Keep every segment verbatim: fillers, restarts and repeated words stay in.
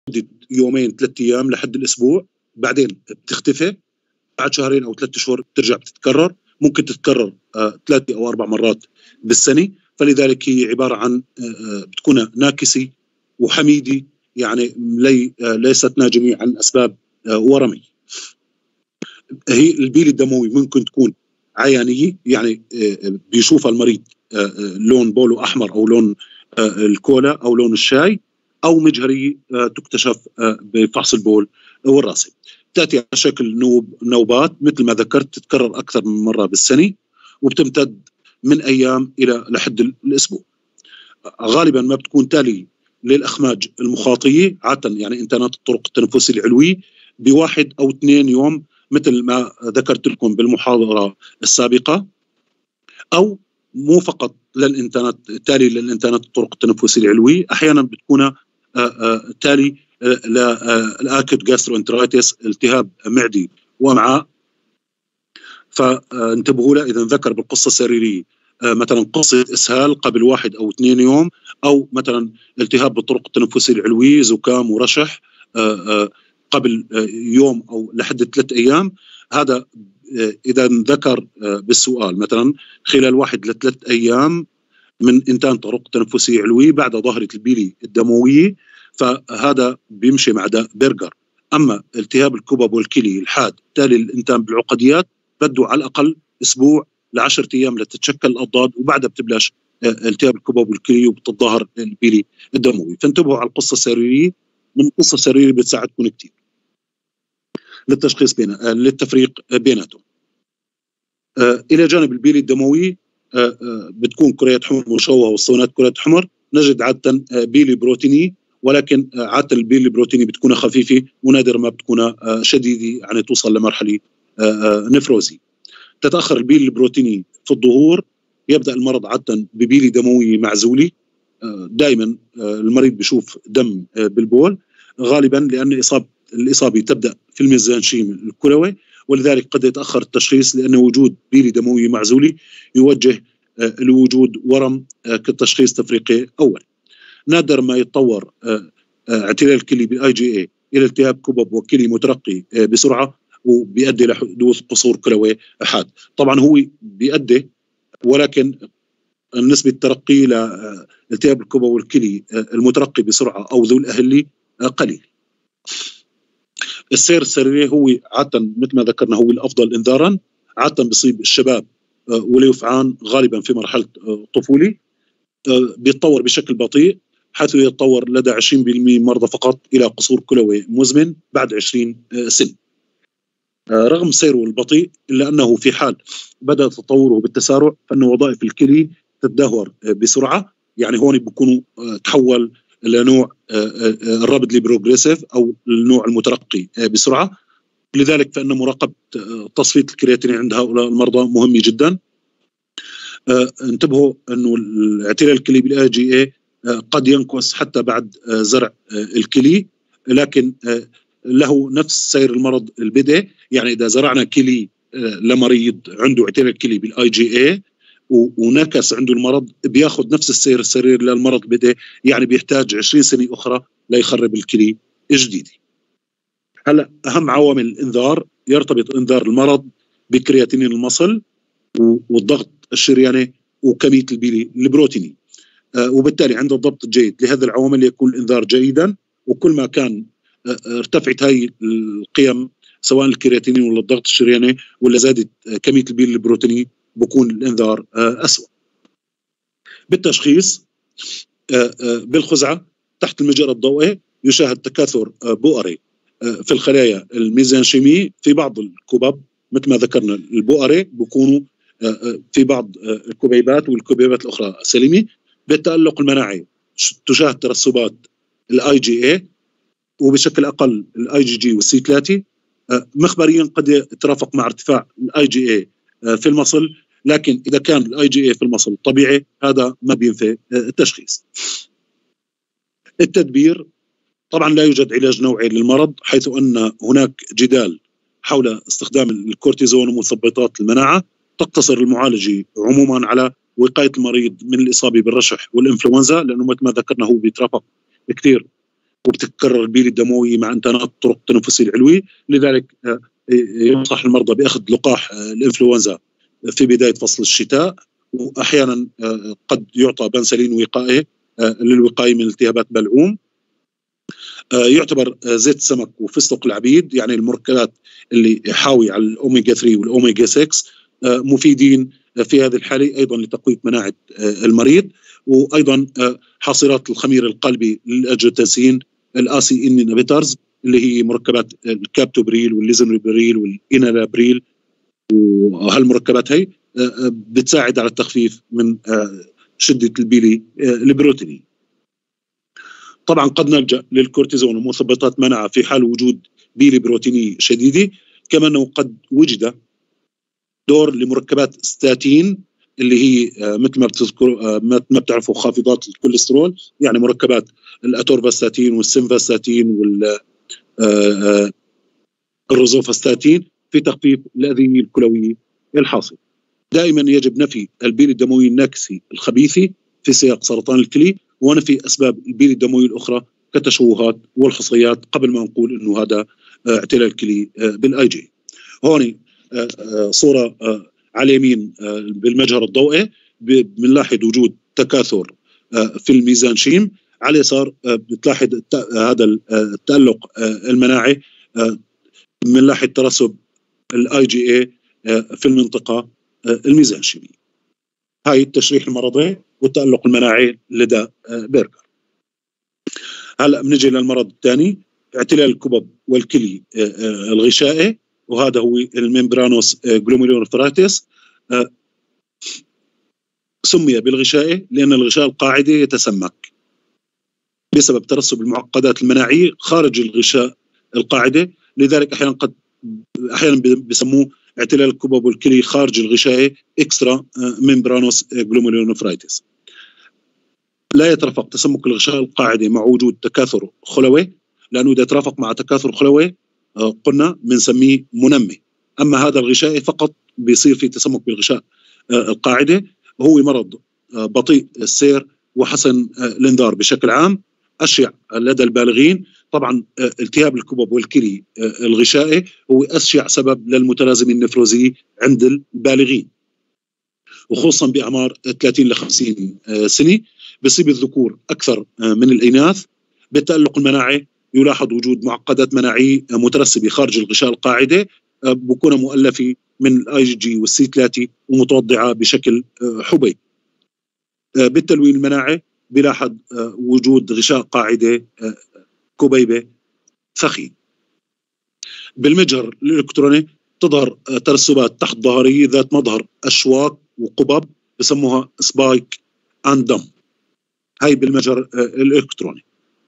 يومين ثلاث ايام لحد الاسبوع، بعدين بتختفي، بعد شهرين او ثلاث شهور بترجع بتتكرر، ممكن تتكرر آه ثلاث او اربع مرات بالسنه. فلذلك هي عباره عن آه بتكون ناكسه وحميده، يعني لي آه ليست ناجمه عن اسباب آه ورمي. هي البيل الدموي ممكن تكون عيانيه، يعني آه بيشوفها المريض آه لون بوله احمر او لون آه الكولا او لون الشاي، أو مجهرية تكتشف بفحص البول والراسي. تأتي على شكل نوب نوبات مثل ما ذكرت، تتكرر أكثر من مرة بالسنة، وبتمتد من أيام إلى لحد الأسبوع. غالبا ما بتكون تالي للأخماج المخاطية، عادة يعني إنتانات الطرق التنفسية العلوية بواحد أو اثنين يوم مثل ما ذكرت لكم بالمحاضرة السابقة، أو مو فقط للإنتانات تالي للإنتانات الطرق التنفسية العلوية، أحيانا بتكون آآ آآ تالي للأكيوت جاستروانترايتس، التهاب معدي وامعاء. فانتبهوا له إذا ذكر بالقصة السريرية مثلا قصة إسهال قبل واحد أو اثنين يوم، أو مثلا التهاب بالطرق التنفسية العلوية، زكام ورشح قبل يوم أو لحد ثلاث أيام. هذا إذا ذكر بالسؤال مثلا خلال واحد لثلاث أيام من إنتان طرق تنفسية علوية بعد ظاهرة البيلي الدموية، فهذا بيمشي مع برجر. أما التهاب الكبب والكلي الحاد تالي الإنتان بالعقديات بده على الأقل أسبوع لعشرة أيام لتتشكل الأضداد، وبعدها بتبلش التهاب الكبب والكلي وبتتظاهر البيلي الدموي. فانتبهوا على القصة السريرية، من القصة السريرية بتساعدكم كتير للتشخيص بين للتفريق بيناتهم. آه إلى جانب البيلي الدموي آه آه بتكون كريات حمر مشوهة والصونات كريات حمر. نجد عادة آه بيلي بروتيني، ولكن آه عادة البيلي البروتيني بتكون خفيفة، ونادر ما بتكون آه شديدة يعني توصل لمرحلة آه آه نفروزي. تتأخر البيلي البروتيني في الظهور، يبدأ المرض عادة ببيلي دموي معزولة. آه دائما آه المريض بيشوف دم آه بالبول، غالبا لأن إصابة الإصابة تبدأ في الميزانشيم الكلوي، ولذلك قد يتأخر التشخيص لأن وجود بيلي دموي معزولي يوجه آه لوجود ورم آه كتشخيص تفريقي أول. نادر ما يتطور آه آه اعتلال الكلي بالاي جي اي إلى التهاب كبب وكلي مترقي آه بسرعة، وبيؤدي لحدوث قصور كلوي حاد. طبعا هو بيؤدي، ولكن نسبة الترقي لالتهاب الكبد والكلي آه المترقي بسرعة أو ذو الأهلي آه قليل. السير السريري هو عادة مثل ما ذكرنا هو الأفضل إنذارا، عادة بيصيب الشباب واليفعان غالبا في مرحلة الطفولة، بيتطور بشكل بطيء حيث يتطور لدى عشرين بالمئة مرضى فقط إلى قصور كلوي مزمن بعد عشرين سنة. رغم سيره البطيء إلا أنه في حال بدأ تطوره بالتسارع فإن وظائف الكلي تتدهور بسرعة. يعني هون بيكونوا تحول لنوع الرابدلي بروجريسيف أو النوع المترقي بسرعة. لذلك فإن مراقبة تصفية الكرياتين عند هؤلاء المرضى مهمة جدا. انتبهوا أنه الاعتلال الكلي بالاي جي اي قد ينقص حتى بعد زرع الكلي، لكن له نفس سير المرض البدء. يعني إذا زرعنا كلي لمريض عنده اعتلال كلي بالاي جي اي ونكس عنده المرض، بياخذ نفس السير السرير للمرض بدء، يعني بيحتاج عشرين سنة أخرى ليخرب الكلي الجديدة. هلا أهم عوامل الإنذار يرتبط إنذار المرض بكرياتينين المصل والضغط الشرياني وكمية البيلي البروتيني. آه وبالتالي عند الضبط الجيد لهذه العوامل يكون الإنذار جيدا، وكل ما كان آه ارتفعت هاي القيم سواء الكرياتينين ولا الضغط الشرياني ولا زادت آه كمية البيلي البروتيني بكون الإنذار آه أسوأ. بالتشخيص آه آه بالخزعة تحت المجرى الضوئي يشاهد تكاثر آه بؤري آه في الخلايا الميزانشيمية في بعض الكبب، مثل ما ذكرنا البؤري بيكونوا آه في بعض آه الكبيبات، والكبيبات الأخرى سليمة. بالتألق المناعي تشاهد ترسبات الاي جي اي، وبشكل أقل الاي جي جي والسي ثلاثة. آه مخبريا قد يترافق مع ارتفاع الاي جي اي آه في المصل، لكن إذا كان الاي جي اي في المصل طبيعي هذا ما بينفي التشخيص. التدبير طبعا لا يوجد علاج نوعي للمرض، حيث أن هناك جدال حول استخدام الكورتيزون ومثبطات المناعة. تقتصر المعالجة عموما على وقاية المريض من الإصابة بالرشح والإنفلونزا، لأنه مثل ما ذكرنا هو بيترافق كثير وبتتكرر البيلي الدموي مع انتانات الطرق التنفسيه العلوي. لذلك ينصح المرضى باخذ لقاح الانفلونزا في بدايه فصل الشتاء، واحيانا قد يعطى بنسلين وقائي للوقايه من التهابات بلعوم. يعتبر زيت السمك وفستق العبيد يعني المركبات اللي حاوي على الاوميجا ثلاثة والاوميجا ستة مفيدين في هذه الحاله ايضا لتقويه مناعه المريض. وايضا حاصرات الخمير القلبي للانجيوتنسين الاسي ان انهبيترز اللي هي مركبات الكابتوبريل والليزونبريل والانالابريل، وهالمركبات هي بتساعد على التخفيف من شده البيلي البروتيني. طبعا قد نلجأ للكورتيزون ومثبطات مناعه في حال وجود بيلي بروتيني شديده. كما انه قد وجد دور لمركبات ستاتين اللي هي مثل ما بتذكر ما بتعرفوا خافضات الكوليسترول، يعني مركبات الاتورفاستاتين والسيمفاستاتين وال الروزوفاستاتين في تخفيف الأذية الكلوية الحاصل. دائما يجب نفي البيلي الدموي الناكسي الخبيثي في سياق سرطان الكلي، ونفي أسباب البيلي الدموي الأخرى كالتشوهات والحصيات قبل ما نقول أنه هذا اعتلال الكلي بالاي جي. هون صورة على اليمين بالمجهر الضوئي بنلاحظ وجود تكاثر في الميزانشيم، على اليسار بتلاحظ هذا التألق المناعي، بنلاحظ ترسب الاي جي اي في المنطقة الميزانشيمية. هاي التشريح المرضي والتألق المناعي لدى بيرجر. هلا بنجي للمرض الثاني، اعتلال الكبب والكلي الغشائي، وهذا هو الممبرانوس جلوميرولونيفرايتس. سمي بالغشائي لأن الغشاء القاعدي يتسمك بسبب ترسب المعقدات المناعية خارج الغشاء القاعدي، لذلك أحيانا قد أحيانا بسموه اعتلال الكبب والكلي خارج الغشائي اكسترا ممبرانوس جلوميرولونيفرايتس. لا يترافق تسمك الغشاء القاعدي مع وجود تكاثر خلوي، لأنه إذا ترافق مع تكاثر خلوي قلنا بنسميه منمي. أما هذا الغشائي فقط بيصير في تسمك بالغشاء القاعدي. هو مرض بطيء السير وحسن الانذار بشكل عام، أشيع لدى البالغين. طبعا التهاب الكبب والكلي الغشائي هو أشيع سبب للمتلازمة النفروزية عند البالغين، وخصوصا بأعمار ثلاثين إلى خمسين سنة. بيصيب الذكور أكثر من الإناث. بالتألق المناعي يلاحظ وجود معقدات مناعية مترسبة خارج الغشاء القاعدي، بكون مؤلفة من الاي جي جي والسي ثلاثة ومتوضعة بشكل حبي. بالتلوين المناعي بلاحظ وجود غشاء قاعدي كبيبة ثخين. بالمجهر الإلكتروني تظهر ترسبات تحت ظهرية ذات مظهر أشواك وقبب بسموها سبايك اند دم. هاي بالمجهر الإلكتروني.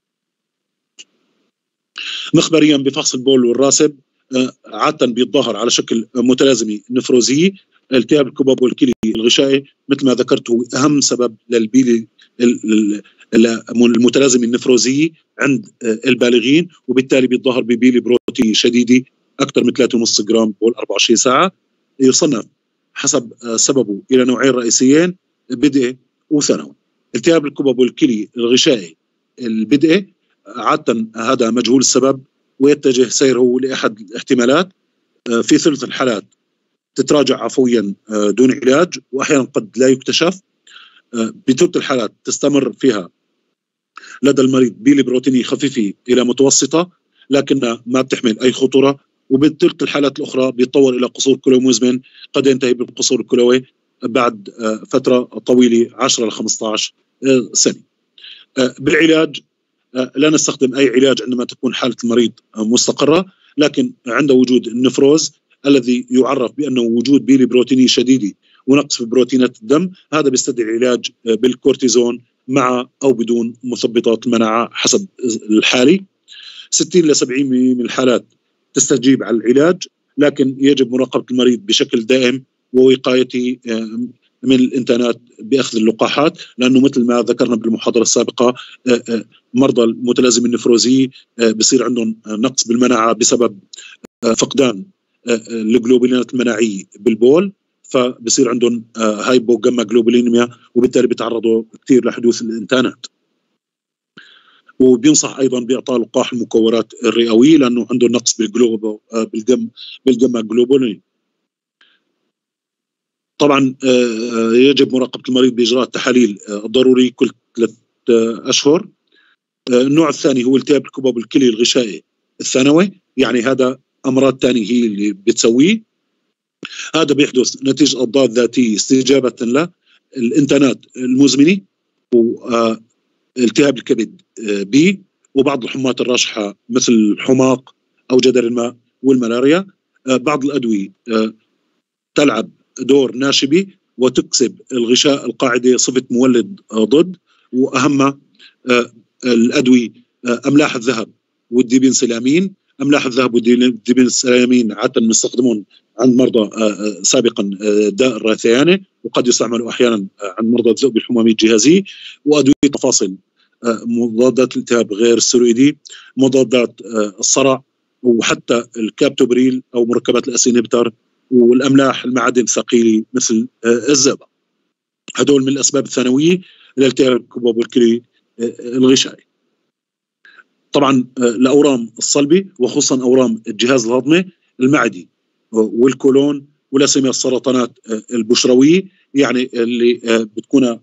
مخبريا بفحص البول والراسب عادة بيتظاهر على شكل متلازمة نفروزية. التهاب الكبب والكلي الغشائي مثل ما ذكرت هو أهم سبب للبيلي المتلازمة النفروزية عند البالغين، وبالتالي بيتظاهر ببيلي بروتين شديدة أكثر من ثلاثة ونص جرام بول أربعة وعشرين ساعة. يصنف حسب سببه إلى نوعين رئيسيين، بدء وثانوي. التهاب الكبب والكلي الغشائي البدء عادة هذا مجهول السبب ويتجه سيره لأحد الاحتمالات. في ثلث الحالات تتراجع عفويا دون علاج، وأحيانا قد لا يكتشف. بثلث الحالات تستمر فيها لدى المريض بيلي بروتيني خفيفة إلى متوسطة لكنها ما بتحمل أي خطورة، وبثلث الحالات الأخرى بيتطور إلى قصور كلوي مزمن قد ينتهي بالقصور الكلوي بعد فترة طويلة عشرة إلى خمسة عشر سنة. بالعلاج لا نستخدم أي علاج عندما تكون حالة المريض مستقرة، لكن عند وجود النفروز الذي يعرف بأنه وجود بيلي بروتيني شديدة ونقص في بروتينات الدم، هذا بيستدعي العلاج بالكورتيزون مع أو بدون مثبطات المناعة حسب الحالة. ستين إلى سبعين بالمئة من الحالات تستجيب على العلاج، لكن يجب مراقبة المريض بشكل دائم ووقايته من الانتانات بأخذ اللقاحات، لأنه مثل ما ذكرنا بالمحاضرة السابقة مرضى المتلازمة النفروزية بصير عندهم نقص بالمناعة بسبب فقدان الجلوبولينات المناعية بالبول، فبصير عندهم هايبوغاما جلوبولينيميا، وبالتالي بيتعرضوا كثير لحدوث الانتانات. وبينصح ايضا باعطاء لقاح المكورات الرئويه لانه عنده نقص بالجلوبو بالجم بالجما جلوبولين. طبعا يجب مراقبه المريض باجراء التحاليل الضروري كل ثلاث اشهر. النوع الثاني هو التهاب الكبب الكلي الغشائي الثانوي، يعني هذا امراض ثانيه هي اللي بتسويه. هذا بيحدث نتيجه اضداد ذاتيه استجابه له الانتانات المزمنه والتهاب الكبد بي، وبعض الحمات الراشحه مثل الحماق او جدر الماء والملاريا. بعض الادويه تلعب دور ناشبي وتكسب الغشاء القاعدي صفه مولد ضد، واهم الادويه املاح الذهب والديبنسلامين. املاح الذهب والديبنسلامين عاده بنستخدمهم عند مرضى سابقا داء الرثيانه، وقد يستعملوا احيانا عند مرضى الذئب الحمومي الجهازي. وادويه مفاصل مضادات الالتهاب غير الستيرويدي، مضادات الصرع، وحتى الكابتوبريل او مركبات الاسينبتر، والاملاح المعادن الثقيله مثل الزئبق. هدول من الاسباب الثانويه لالتهاب الكبب الكلي الغشائي. طبعا الاورام الصلبي وخصوصا اورام الجهاز الهضمي المعدي والكولون، ولا سيما السرطانات البشرويه يعني اللي بتكون.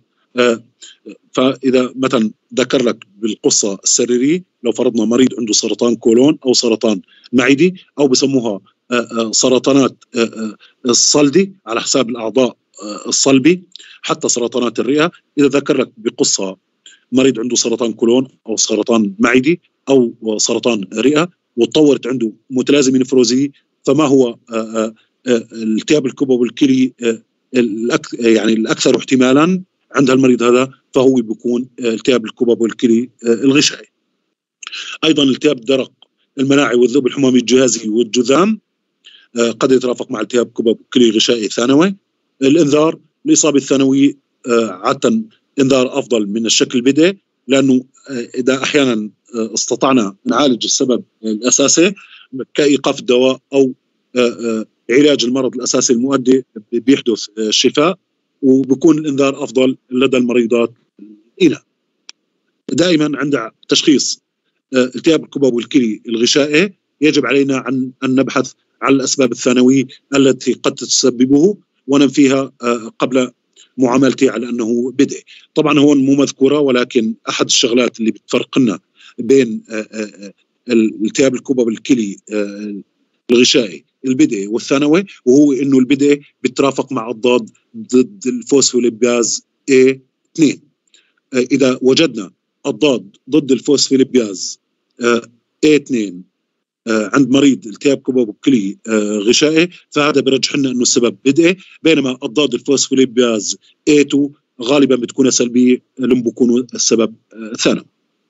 فاذا مثلا ذكر لك بالقصه السريريه، لو فرضنا مريض عنده سرطان كولون او سرطان معدي او بسموها سرطانات الصلدي على حساب الاعضاء الصلبي، حتى سرطانات الرئه، اذا ذكر لك بقصه مريض عنده سرطان كولون او سرطان معدي او سرطان رئه وتطورت عنده متلازمه نفروزيه، فما هو التهاب الكبب الكلي يعني الاكثر احتمالا عند المريض هذا، فهو بيكون التهاب الكبب الكلي الغشائي. ايضا التهاب الدرق المناعي والذئب الحمومي الجهازي والجذام قد يترافق مع التهاب كبب كلي غشائي ثانوي. الانذار الاصابه الثانويه عاده انذار افضل من الشكل البدئي، لانه اذا احيانا استطعنا نعالج السبب الاساسي كايقاف الدواء او علاج المرض الاساسي المؤدي بيحدث شفاء، وبكون الانذار افضل لدى المريضات. الى دائما عند تشخيص التهاب الكبب الكلي الغشائي يجب علينا ان نبحث عن الاسباب الثانويه التي قد تسببه وننفيها قبل معاملته على انه بدء. طبعا هون مو مذكوره، ولكن احد الشغلات اللي بتفرقنا بين التهاب الكبب الكلي الغشائي البدئي والثانوي، وهو انه البدئي بيترافق مع الضاد ضد الفوسفوليبياز إيه اثنين. اذا وجدنا الضاد ضد الفوسفوليبياز إيه اثنين عند مريض التهاب كبب كلي غشائي، فهذا برجح لنا انه السبب بدئي، بينما الضاد الفوسفوليبياز إيه اثنين غالبا بتكون سلبيه لم بيكونوا السبب ثانوي.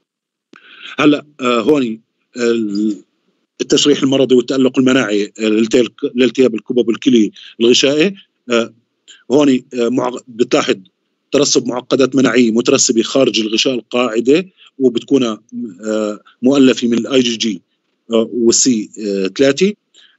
هلا هون التشريح المرضي والتألق المناعي لالتهاب الكبب الكلي الغشائي. هون بتلاحظ ترسب معقدات مناعيه مترسبه خارج الغشاء القاعدي، وبتكون مؤلفه من الاي جي جي والسي ثلاثة.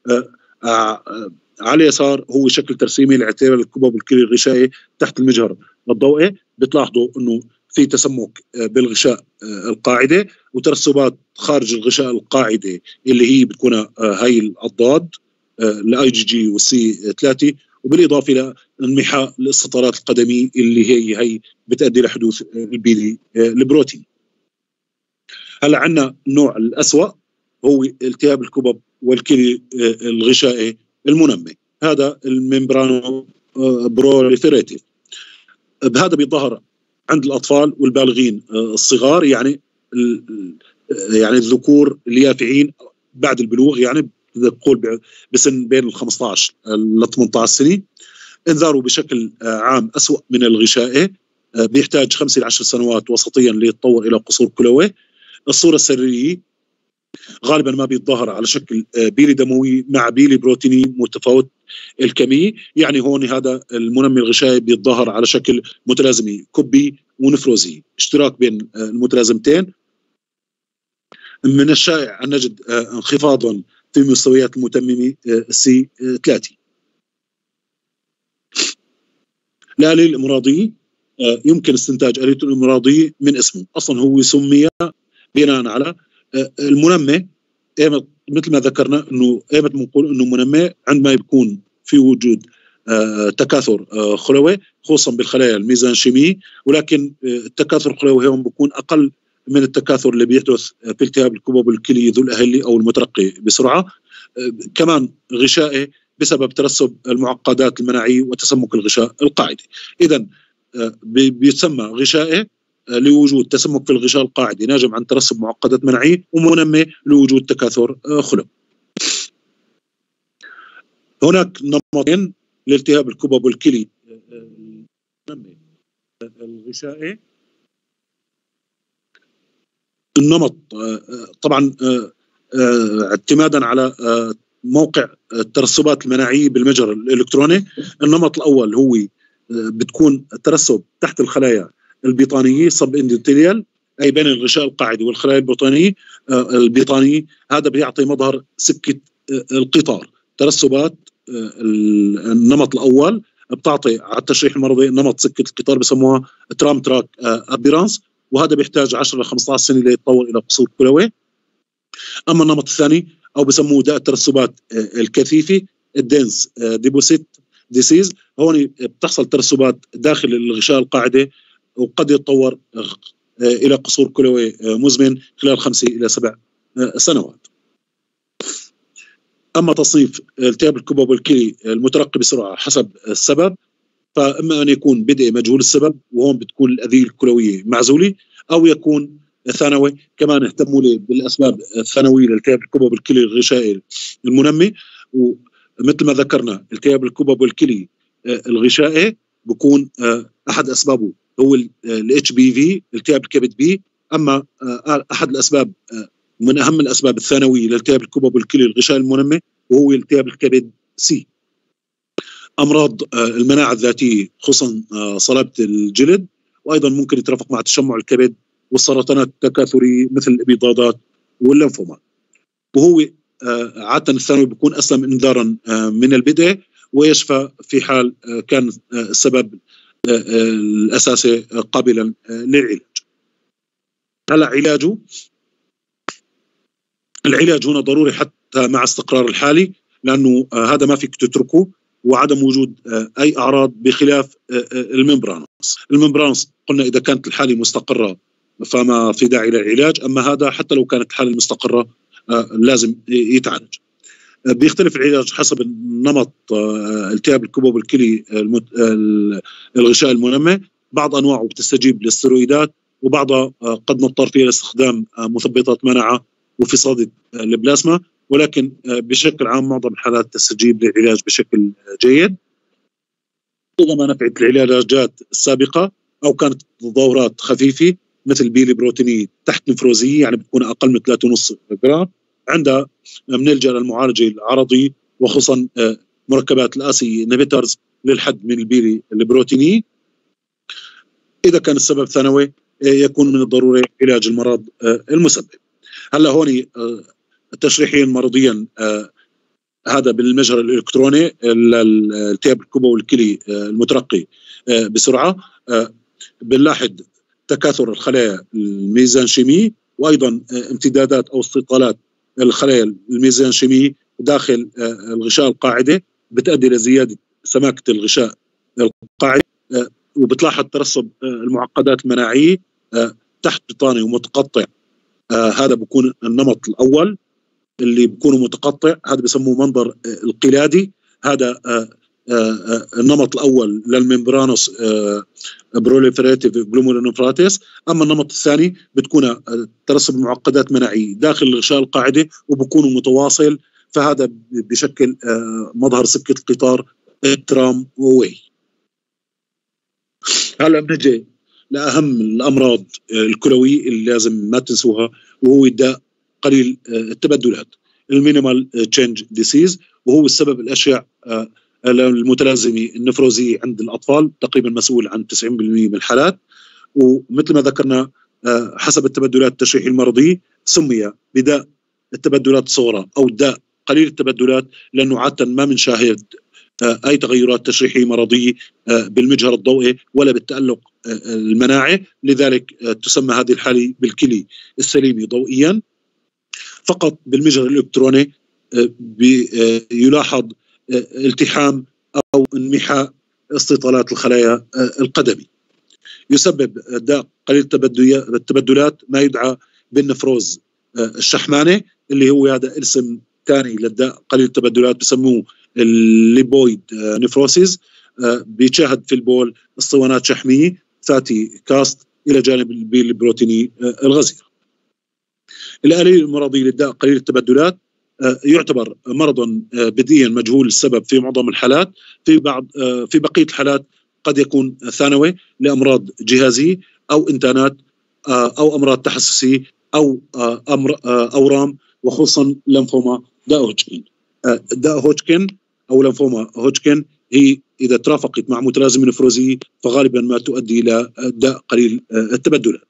على اليسار هو شكل ترسيمي لاعتبار الكبب الكلي الغشائي تحت المجهر الضوئي. بتلاحظوا انه في تسمك بالغشاء القاعدي وترسبات خارج الغشاء القاعدي اللي هي بتكون هاي الضاد الاي جي جي والسي ثلاثة، وبالاضافه الى انمحاء الاستطارات القدميه اللي هي هي بتؤدي لحدوث البيلي البروتين. هلا عندنا النوع الأسوأ هو التهاب الكبب والكلي الغشائي المنمي، هذا الممبرانو بروليفيريتيف. بهذا بيظهر عند الاطفال والبالغين الصغار، يعني يعني الذكور اليافعين بعد البلوغ، يعني نقول بسن بين ال خمسة عشر ل ثمانية عشر سنه. انذاره بشكل عام أسوأ من الغشائي، بيحتاج خمسة إلى عشر سنوات وسطيا ليتطور الى قصور كلوي. الصوره السريريه غالبا ما بيتظاهر على شكل بيلي دموي مع بيلي بروتيني متفاوت الكميه، يعني هون هذا المنمي الغشائي بيتظاهر على شكل متلازمي كبي ونفروزي، اشتراك بين المتلازمتين. من الشائع ان نجد انخفاضا في مستويات المتممه سي ثلاثة. الآلية الإمراضية يمكن استنتاج آلية الإمراضية من اسمه، اصلا هو سمي بناء على المنمى. مثل ما ذكرنا انه ايمت بنقول انه منمى عندما يكون في وجود تكاثر خلوي خصوصا بالخلايا الميزانشيمية، ولكن التكاثر الخلوي هون بيكون اقل من التكاثر اللي بيحدث في التهاب الكبب الكلي ذو الاهلي او المترقي بسرعه. كمان غشائي بسبب ترسب المعقدات المناعيه وتسمك الغشاء القاعدي. اذا بيتسمى غشائي لوجود تسمك في الغشاء القاعدي ناجم عن ترسب معقدات مناعيه، ومنمي لوجود تكاثر خلوي. هناك نمطين لالتهاب الكبب الكلي الغشائي. النمط طبعا اعتمادا على موقع الترسبات المناعيه بالمجرى الالكتروني. النمط الاول هو بتكون ترسب تحت الخلايا البيطانيه سب اندوثيليال، اي بين الغشاء القاعدي والخلايا البيطانيه البيطانيه. هذا بيعطي مظهر سكه القطار. ترسبات النمط الاول بتعطي على التشريح المرضي نمط سكه القطار بسموها ترام تراك ابيرانس، وهذا بيحتاج عشرة إلى خمسة عشر سنه ليتطور الى قصور كلوي. اما النمط الثاني او بسموه داء الترسبات الكثيفه الدنس ديبوسيت ديسيز، هون بتحصل ترسبات داخل الغشاء القاعدي وقد يتطور الى قصور كلوي مزمن خلال خمسة الى سبع سنوات. اما تصنيف التهاب الكبب الكلي المترقي بسرعه حسب السبب، فاما ان يكون بدئي مجهول السبب وهون بتكون الاذيه الكلويه معزوله، او يكون ثانوي. كمان اهتموا لي بالاسباب الثانويه لالتهاب الكبب الكلي الغشائي المنمي، ومثل ما ذكرنا التهاب الكبب الكلي الغشائي بكون احد اسبابه هو الاتش بي في التهاب الكبد بي. اما احد الاسباب من اهم الاسباب الثانويه لالتهاب الكبب الكلي الغشائي المنمي وهو التهاب الكبد سي. امراض المناعه الذاتيه خصوصا صلابه الجلد، وايضا ممكن يترافق مع تشمع الكبد والسرطانات التكاثريه مثل الابيضادات والليمفوما. وهو عاده الثانوي بيكون اسلم انذارا من البدء ويشفى في حال كان السبب الاساسي قابلا للعلاج. هلا علاجه، العلاج هنا ضروري حتى مع استقرار الحالي، لانه هذا ما فيك تتركه، وعدم وجود اي اعراض بخلاف الممبرانس. الممبرانس قلنا اذا كانت الحاله مستقره فما في داعي للعلاج، اما هذا حتى لو كانت الحاله مستقره لازم يتعالج. بيختلف العلاج حسب النمط التهاب الكبب الكلي الغشاء المنمي. بعض انواعه بتستجيب للسترويدات، وبعضها قد نضطر فيها لاستخدام مثبطات مناعه وفصاد البلازما، ولكن بشكل عام معظم الحالات تستجيب للعلاج بشكل جيد. إذا ما نفعت العلاجات السابقة أو كانت تظاهرات خفيفة مثل بيلي بروتينية تحت نفروزية، يعني بتكون أقل من ثلاثة ونص جرام، عندها بنلجأ للمعالجة العرضية وخصوصا مركبات الآسي انهبيترز للحد من البيلي البروتينية. إذا كان السبب ثانوي يكون من الضروري علاج المرض المسبب. هلا هون تشريحيا مرضيا هذا بالمجرى الالكتروني التهاب الكبد الكلي المترقي بسرعه، بنلاحظ تكاثر الخلايا الميزانشيميه، وايضا امتدادات او استطالات الخلايا الميزانشيميه داخل الغشاء القاعدي بتؤدي لزياده سماكه الغشاء القاعدي، وبتلاحظ ترسب المعقدات المناعيه تحت بطاني ومتقطع. هذا بيكون النمط الاول اللي بيكونوا متقطع، هذا بسموه منظر القلادي. هذا النمط الاول للممبرانوس بروليفراتيف جلوميرونيفراتيس. اما النمط الثاني بتكون ترسب المعقدات مناعيه داخل الغشاء القاعدي وبكونوا متواصل، فهذا بشكل مظهر سكه القطار ترام واي. هلا بنجي لاهم الامراض الكلويه اللي لازم ما تنسوها، وهو الداء قليل التبدلات المينيمال تشينج ديسيز، وهو السبب الاشع المتلازمه النفروزيه عند الاطفال، تقريبا مسؤول عن تسعين بالمئة من الحالات. ومثل ما ذكرنا حسب التبدلات التشريحي المرضي سمي بداء التبدلات الصغرى او داء قليل التبدلات، لانه عاده ما بنشاهد اي تغيرات تشريحيه مرضيه بالمجهر الضوئي ولا بالتالق المناعة، لذلك تسمى هذه الحالة بالكلي السليمي ضوئيا. فقط بالمجهر الإلكتروني يلاحظ التحام أو انمحاء استطالات الخلايا القدمي. يسبب داء قليل التبدلات ما يدعى بالنفروز الشحمانة، اللي هو هذا اسم ثاني للداء قليل التبدلات بسموه الليبويد نفروسيس. بيشاهد في البول اسطوانات شحمية فاتي كاست إلى جانب البيل البروتيني الغزير. الآلية المرضية للداء قليل التبدلات يعتبر مرضا بديهيا مجهول السبب في معظم الحالات. في بعض في بقية الحالات قد يكون ثانوي لأمراض جهازية أو إنتانات أو أمراض تحسسية أو أمر أورام، وخصوصا لمفوما داء هوجكن. داء هوجكن أو لمفوما هوجكن هي إذا ترافقت مع متلازمة نفروزية فغالبا ما تؤدي إلى داء قليل التبدلات.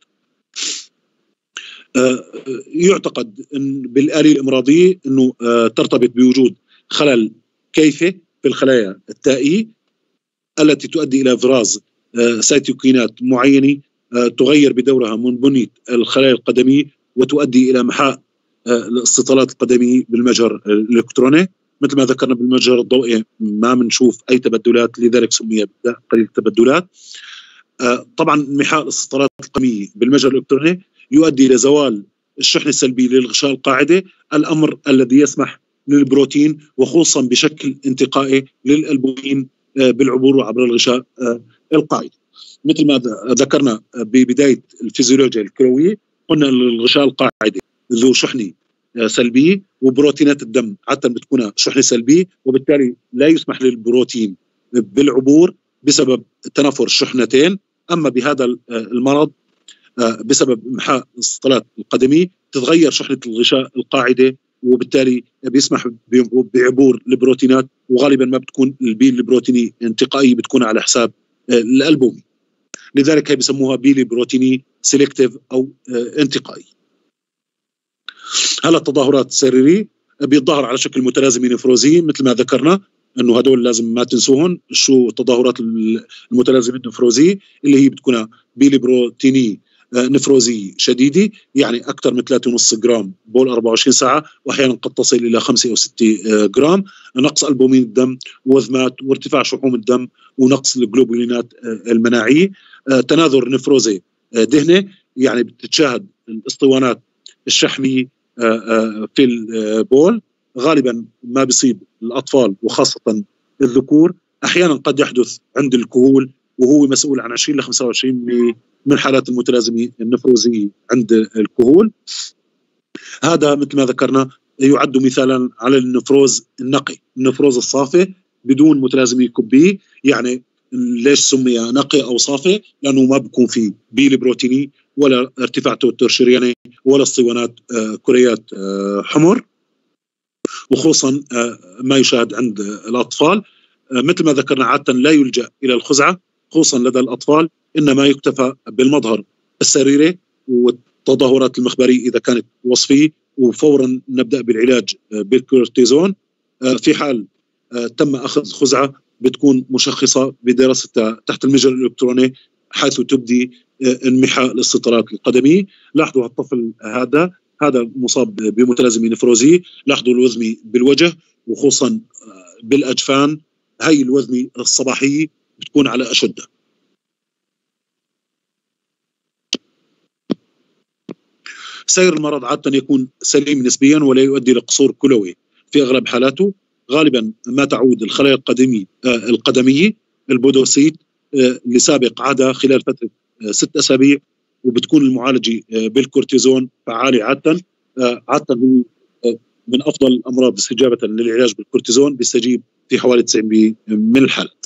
يعتقد إن بالآلية الإمراضية أنه ترتبط بوجود خلل كيفي في الخلايا التائية التي تؤدي إلى إفراز سيتوكينات معينة تغير بدورها من بنية الخلايا القدمية وتؤدي إلى محاء الاستطالات القدمية بالمجهر الإلكتروني. مثل ما ذكرنا بالمجهر الضوئي ما بنشوف أي تبدلات، لذلك سمي بداء قليل التبدلات. طبعا محاء الاستطالات القدمية بالمجهر الإلكتروني يؤدي إلى زوال الشحنة السلبية للغشاء القاعدة، الأمر الذي يسمح للبروتين وخصوصا بشكل انتقائي للألبومين بالعبور عبر الغشاء القاعدي. مثل ما ذكرنا ببداية الفيزيولوجيا الكروية قلنا الغشاء القاعدي ذو شحنة سلبية وبروتينات الدم عادة بتكون شحنة سلبية، وبالتالي لا يسمح للبروتين بالعبور بسبب تنافر الشحنتين. أما بهذا المرض بسبب محاء الاستطالات القدمية تتغير شحنة الغشاء القاعدة وبالتالي بيسمح بعبور البروتينات، وغالبا ما بتكون البيل البروتيني انتقائي بتكون على حساب الألبومي، لذلك هي بيسموها بيلي بروتيني سيلكتيف أو انتقائي. هلا التظاهرات السريرية بيتظاهر على شكل متلازمة نفروزية مثل ما ذكرنا انه هدول لازم ما تنسوهن. شو التظاهرات المتلازمة النفروزية؟ اللي هي بتكون بيلي بروتيني نفروزية شديدة، يعني أكثر من ثلاثة ونص جرام بول أربعة وعشرين ساعة، وأحيانا قد تصل إلى خمسة أو ستة جرام. نقص ألبومين الدم ووذمات وارتفاع شحوم الدم ونقص الجلوبولينات المناعية. تناثر نفروزي دهنة، يعني بتتشاهد الاسطوانات الشحمية في البول، غالبا ما بيصيب الأطفال وخاصة الذكور. أحيانا قد يحدث عند الكهول، وهو مسؤول عن عشرين إلى خمسة وعشرين من حالات المتلازمة النفروزية عند الكهول. هذا مثل ما ذكرنا يعد مثالا على النفروز النقي، النفروز الصافي بدون متلازمة كبية. يعني ليش سمي نقي أو صافي؟ لأنه ما بيكون فيه بيل بروتيني ولا ارتفاع توتر شرياني ولا اسطوانات كريات حمر، وخصوصا ما يشاهد عند الأطفال. مثل ما ذكرنا عادة لا يلجأ إلى الخزعة خصوصا لدى الأطفال، إنما يكتفى بالمظهر السريري والتظاهرات المخبرية إذا كانت وصفية، وفورا نبدأ بالعلاج بالكورتيزون. في حال تم أخذ خزعة بتكون مشخصة بدراستها تحت المجهر الإلكتروني حيث تبدي انمحاء الاستطالات القدمية. لاحظوا الطفل هذا هذا مصاب بمتلازمة نفروزية، لاحظوا الوذمة بالوجه وخصوصا بالأجفان، هاي الوذمة الصباحية بتكون على أشدها. سير المرض عادة يكون سليم نسبيا ولا يؤدي لقصور كلوي في أغلب حالاته. غالبا ما تعود الخلايا القدمية القدمية البودوسيت لسابق عادة خلال فترة ست أسابيع، وبتكون المعالجة بالكورتيزون فعالة عادة. عادة من أفضل الأمراض استجابة للعلاج بالكورتيزون، بيستجيب في حوالي تسعين بالمئة من الحالات.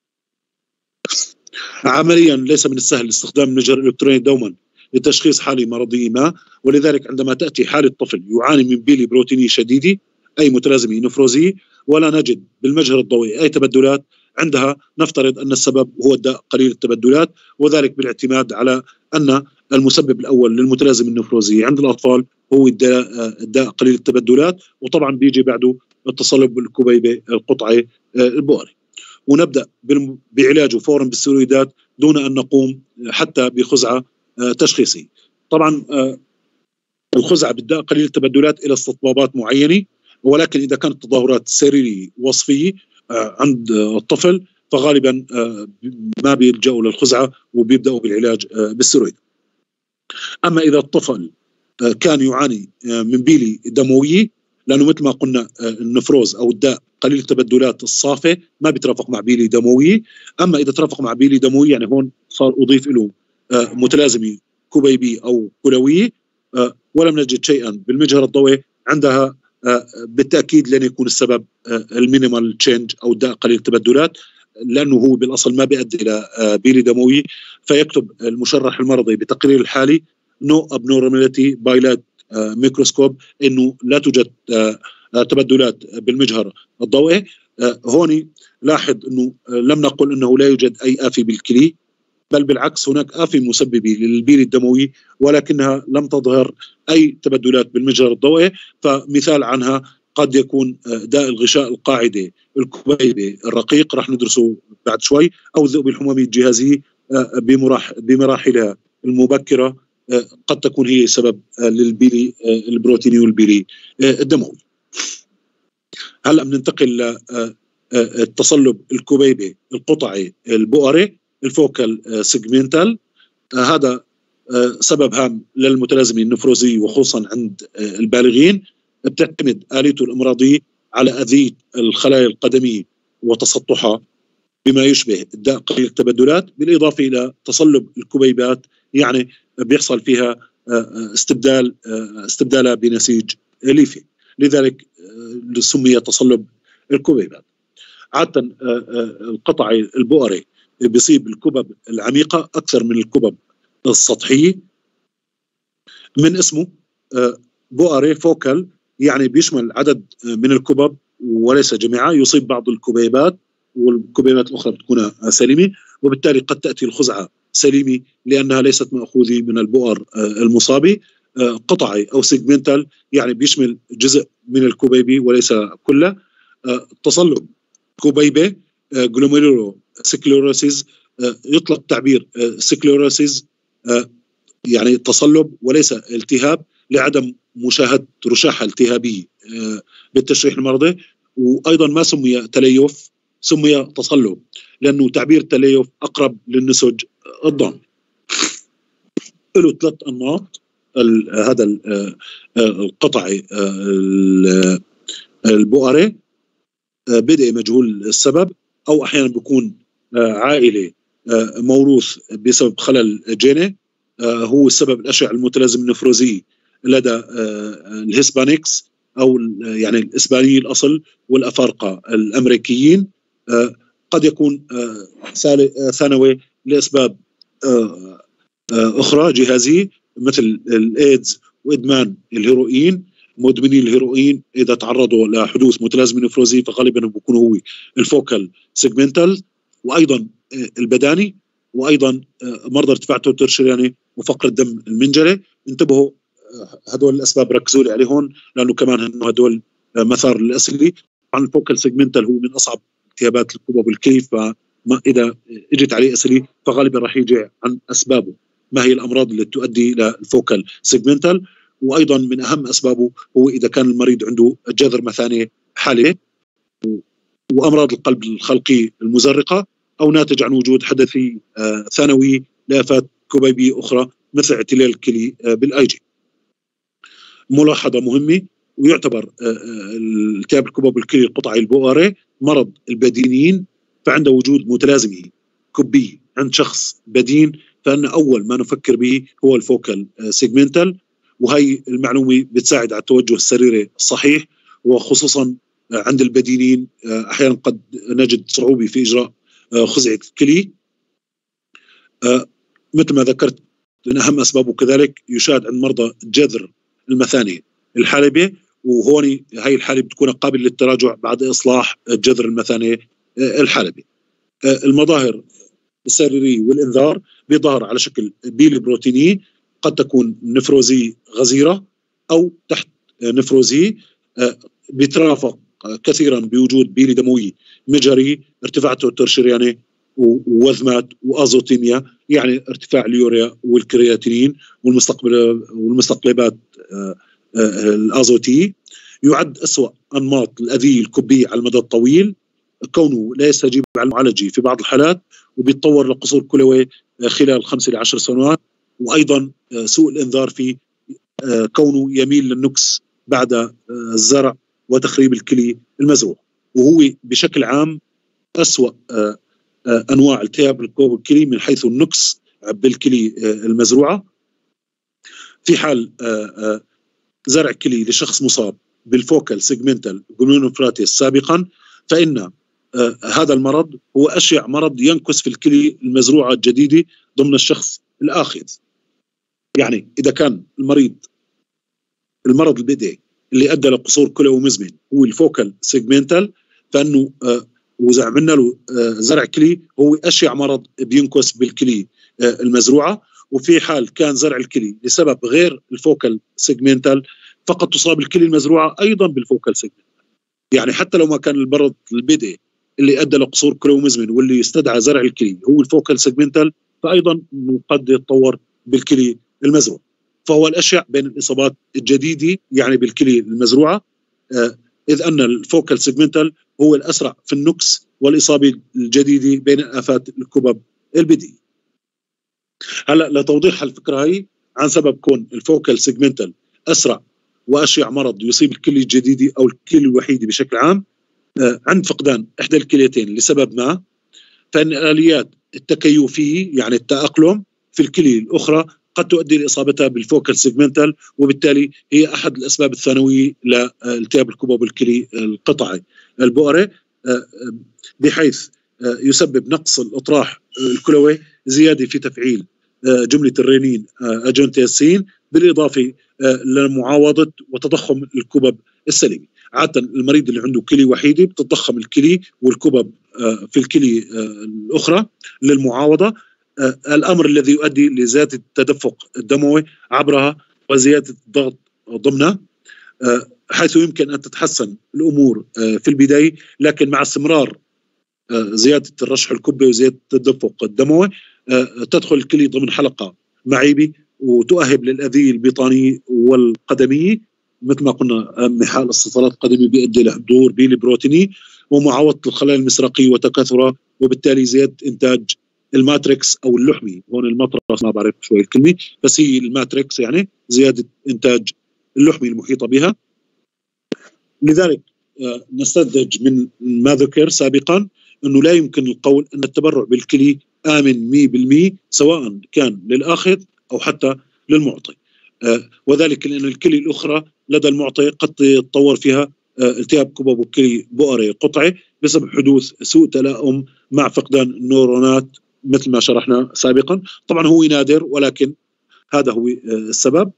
عمليا ليس من السهل استخدام المجهر الإلكتروني دوما لتشخيص حالة مرضية ما، ولذلك عندما تأتي حالة طفل يعاني من بيلي بروتيني شديدة أي متلازمة نفروزية ولا نجد بالمجهر الضوئي أي تبدلات، عندها نفترض أن السبب هو الداء قليل التبدلات، وذلك بالاعتماد على أن المسبب الأول للمتلازمة النفروزية عند الأطفال هو الداء, الداء قليل التبدلات، وطبعا بيجي بعده التصلب الكبيبي القطعي البؤري. ونبدأ بعلاجه فورا بالستيرويدات دون أن نقوم حتى بخزعة تشخيصي. طبعا الخزعة بالداء قليل التبدلات إلى استطبابات معينة، ولكن إذا كانت تظاهرات سريرية وصفية عند الطفل فغالبا ما بيلجأوا للخزعة وبيبدأوا بالعلاج بالستيرويد. أما إذا الطفل كان يعاني من بيلي دموية، لأنه مثل ما قلنا النفروز أو الداء قليل التبدلات الصافة ما بيترافق مع بيلي دموية. أما إذا ترافق مع بيلي دموية يعني هون صار أضيف له متلازمة كبيبية أو كلوية ولم نجد شيئا بالمجهر الضوئي، عندها بالتأكيد لن يكون السبب المينيمال تشينج أو الداء قليل التبدلات، لأنه هو بالأصل ما بيؤدي إلى بيلي دموي. فيكتب المشرح المرضي بتقرير الحالي نو abnormality by light ميكروسكوب إنه لا توجد تبدلات بالمجهر الضوئي. هون لاحظ إنه لم نقل إنه لا يوجد أي آفة بالكلي، بل بالعكس هناك آفة مسببة للبيلي الدموي ولكنها لم تظهر أي تبدلات بالمجهر الضوئي. فمثال عنها قد يكون داء الغشاء القاعدة الكبيبي الرقيق، راح ندرسه بعد شوي، أو الذئب الحمومية الجهازية بمراحلها المبكرة قد تكون هي سبب للبيلي البروتيني والبيلي الدموي. هلأ بننتقل للتصلب الكبيبي القطعي البؤري الفوكال سيجمنتال. هذا سبب هام للمتلازمة النفروزية وخصوصا عند البالغين. بتعتمد آليته الإمراضية على أذية الخلايا القدمية وتسطحها بما يشبه الداء قليل التبدلات، بالإضافة إلى تصلب الكبيبات يعني بيحصل فيها استبدال استبدالها بنسيج ليفي، لذلك سمي تصلب الكبيبات. عادة القطع البؤري بيصيب الكبب العميقة أكثر من الكبب السطحية. من اسمه بؤري فوكال يعني بيشمل عدد من الكبب وليس جميعها، يصيب بعض الكبيبات والكبيبات الأخرى بتكون سليمة، وبالتالي قد تأتي الخزعة سليمة لأنها ليست مأخوذة من البؤر المصابة. قطعي أو سيجمنتال يعني بيشمل جزء من الكبيبة وليس كله. تصلب كبيبة جلوميرولو سكليروسيس، يطلق تعبير سكليروسيس يعني تصلب وليس التهاب، لعدم مشاهدة رشاحة التهابية بالتشريح المرضي. وأيضا ما سمي تليف، سمي تصلب لأنه تعبير تليف أقرب للنسج الضامي. له ثلاث أنماط هذا القطعي البؤري، بدء مجهول السبب، أو أحيانا بيكون عائلي موروث بسبب خلل جيني، هو السبب الأشع المتلازم النفروزي لدى الهسبانيكس أو يعني الإسباني الأصل والأفارقة الأمريكيين. قد يكون ثانوي لأسباب أخرى جهازية مثل الإيدز وإدمان الهيروين. مدمني الهيروين إذا تعرضوا لحدوث متلازمة نفروزية فغالبا بيكون هو الفوكال سيجمنتال، وأيضا البداني، وأيضا مرضى ارتفاع التوتر الشرياني وفقر الدم المنجلي. انتبهوا هدول الأسباب ركزوا لي عليهم لأنه كمان هدول مثار الأسئلة. عن الفوكال سيجمنتال هو من أصعب التهابات الكبب والكيف، فما إذا اجت عليه أسئلة فغالبا راح يجي عن أسبابه، ما هي الأمراض اللي تؤدي إلى الفوكال سيجمنتال. وأيضا من أهم أسبابه هو إذا كان المريض عنده جذر مثاني حالي وأمراض القلب الخلقي المزرقة، أو ناتج عن وجود حدثي آه ثانوي لآفات كبيبية أخرى مثل اعتلال الكلي آه بالآي جي. ملاحظة مهمة، ويعتبر التهاب الكبب الكلي القطعي البؤري مرض البدينيين، فعنده وجود متلازمة كبية عند شخص بدين، فإن أول ما نفكر به هو الفوكال سيجمنتال. وهي المعلومة بتساعد على التوجه السريري الصحيح، وخصوصا عند البدينين أحيانا قد نجد صعوبة في إجراء خزعة الكلي مثل ما ذكرت. من أهم أسبابه كذلك يشاهد عند مرضى جذر المثاني الحالبي، وهون هاي الحالة بتكون قابلة للتراجع بعد إصلاح الجذر المثاني الحالبي. المظاهر السريرية والإنذار بيظهر على شكل بيلي بروتيني، قد تكون نفروزي غزيرة أو تحت نفروزي، بيترافق كثيرا بوجود بيلي دموي مجري، ارتفاع توتر شرياني ووذمات وازوتيميا، يعني ارتفاع اليوريا والكرياتينين والمستقلبات الازوتيه. يعد أسوأ انماط الاذيه الكبيه على المدى الطويل، كونه لا يستجيب على المعالجه في بعض الحالات، وبيتطور لقصور كلوي خلال خمس إلى عشر سنوات. وايضا سوء الانذار في كونه يميل للنكس بعد الزرع وتخريب الكلي المزروع. وهو بشكل عام أسوأ انواع التهاب الكوب الكلي من حيث النكس بالكلي المزروعه. في حال زرع كلي لشخص مصاب بالفوكال سيجمنتال جلوميرولوفراتيس سابقا، فإن هذا المرض هو أشيع مرض ينكس في الكلي المزروعه الجديده ضمن الشخص الآخذ. يعني إذا كان المريض المرض البدئي اللي أدى لقصور كلوي مزمن هو الفوكال سيجمنتال، فإنه وإذا عملنا له زرع كلي هو أشيع مرض بينكس بالكلي المزروعة. وفي حال كان زرع الكلي لسبب غير الفوكال سيجمنتال، فقد تصاب الكلي المزروعة أيضا بالفوكال سيجمنتال. يعني حتى لو ما كان المرض البدئي اللي أدى لقصور كلوي مزمن واللي يستدعى زرع الكلي هو الفوكال سيجمنتال، فأيضا قد يتطور بالكلي المزروع. فهو الأشيع بين الإصابات الجديدة يعني بالكلي المزروعة، آه إذ أن الفوكال سيجمنتال هو الأسرع في النكس والإصابة الجديدة بين آفات الكبب البدئي. هلا لتوضيح الفكرة هي عن سبب كون الفوكال سيجمنتال أسرع وأشيع مرض يصيب الكلي الجديدة أو الكلي الوحيدة بشكل عام آه عند فقدان إحدى الكليتين لسبب ما، فإن آليات التكيفية يعني التأقلم في الكلي الأخرى قد تؤدي لإصابتها بالفوكال سيجمنتال، وبالتالي هي أحد الأسباب الثانوية لالتهاب الكبب الكلي القطعي البؤري، بحيث يسبب نقص الأطراح الكلوي، زيادة في تفعيل جملة الرينين أجنتيسين، بالإضافة لمعاوضة وتضخم الكبب السليمي. عادة المريض اللي عنده كلي وحيدة بتتضخم الكلي والكبب في الكلي الأخرى للمعاوضة، الأمر الذي يؤدي لزيادة التدفق الدموي عبرها وزيادة الضغط ضمنها، حيث يمكن أن تتحسن الأمور في البداية، لكن مع استمرار زيادة الرشح الكبي وزيادة التدفق الدموي تدخل الكلي ضمن حلقة معيبة وتؤهب للأذية البطانية والقدمية، مثل ما قلنا محال استطالات القدمية بيؤدي لحضور بيلي بروتيني ومعاوضة الخلايا المسرقية وتكاثرها، وبالتالي زيادة إنتاج الماتريكس او اللحمي. هون المطرس ما بعرف شوي الكلمه، بس هي الماتريكس يعني زياده انتاج اللحمي المحيطه بها. لذلك نستنتج من ما ذكر سابقا انه لا يمكن القول ان التبرع بالكلي امن مية بالمية سواء كان للاخذ او حتى للمعطي، وذلك لان الكلي الاخرى لدى المعطي قد يتطور فيها التهاب كبب الكلي بؤري قطعي بسبب حدوث سوء تلائم مع فقدان النيورونات مثل ما شرحنا سابقا. طبعا هو نادر ولكن هذا هو السبب.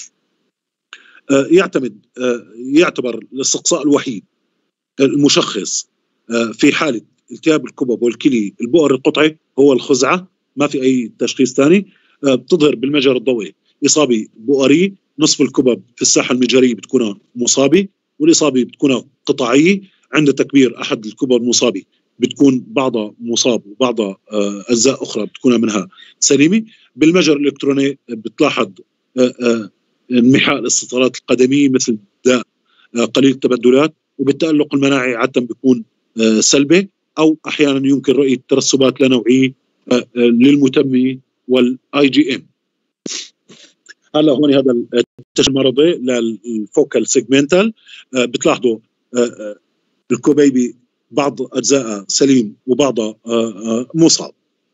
يعتمد يعتبر الاستقصاء الوحيد المشخص في حالة التهاب الكبب والكلي البؤري القطعي هو الخزعة، ما في أي تشخيص ثاني. بتظهر بالمجرى الضوئي إصابة بؤري، نصف الكبب في الساحة المجهرية بتكون مصابة، والإصابة بتكون قطعية. عند تكبير أحد الكبب المصابة بتكون بعضها مصاب وبعضها أجزاء أخرى بتكون منها سليمة. بالمجرى الإلكتروني بتلاحظ انمحاء الاستطالات القدمية مثل داء قليل التبدلات، وبالتألق المناعي عادة بيكون سلبي، أو أحيانا يمكن رؤية ترسبات لا نوعية للمتمي والاي جي ام. هلا هون هذا التشخيص المرضي للفوكال سيجمنتال، بتلاحظوا الكبيبي بعض أجزاء سليم وبعضها مصاب.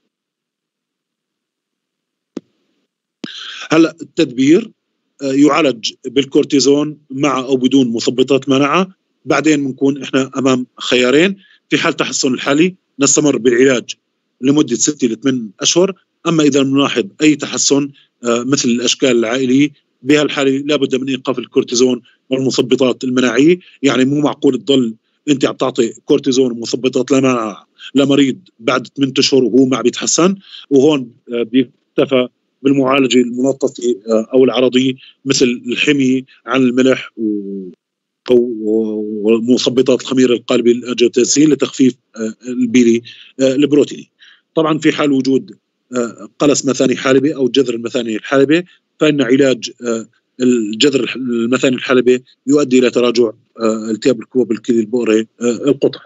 هلا التدبير يعالج بالكورتيزون مع أو بدون مثبطات مناعة. بعدين بنكون إحنا أمام خيارين: في حال تحسن الحالي نستمر بالعلاج لمدة ستة إلى ثمانية أشهر، أما إذا نلاحظ أي تحسن مثل الأشكال العائلية بهالحالة لابد من إيقاف الكورتيزون والمثبطات المناعية. يعني مو معقول تضل أنت عم تعطي كورتيزون ومثبطات المناعة لمريض بعد ثمانية أشهر وهو ما بيتحسن، وهون بيكتفى بالمعالجة المنطقة أو العرضية مثل الحمية عن الملح ومثبطات الخميره القالبه للانجيوتنسين لتخفيف البيلي البروتيني. طبعا في حال وجود قلس مثاني حالبي او جذر المثاني الحالبي، فان علاج الجذر المثاني الحالبي يؤدي الى تراجع التهاب الكباب الكلي البؤري القطعي.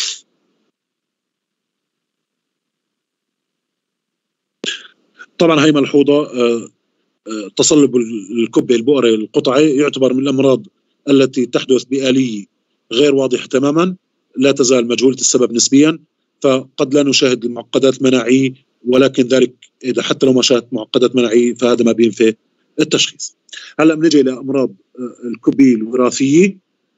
طبعا هي ملحوظه، تصلب الكبه البؤري القطعي يعتبر من الامراض التي تحدث بآلية غير واضحه تماما، لا تزال مجهوله السبب نسبيا، فقد لا نشاهد المعقدات المناعيه، ولكن ذلك اذا حتى لو ما شاهدت معقدات مناعيه فهذا ما بينفي التشخيص. هلا بنجي الى امراض الكبيه الوراثيه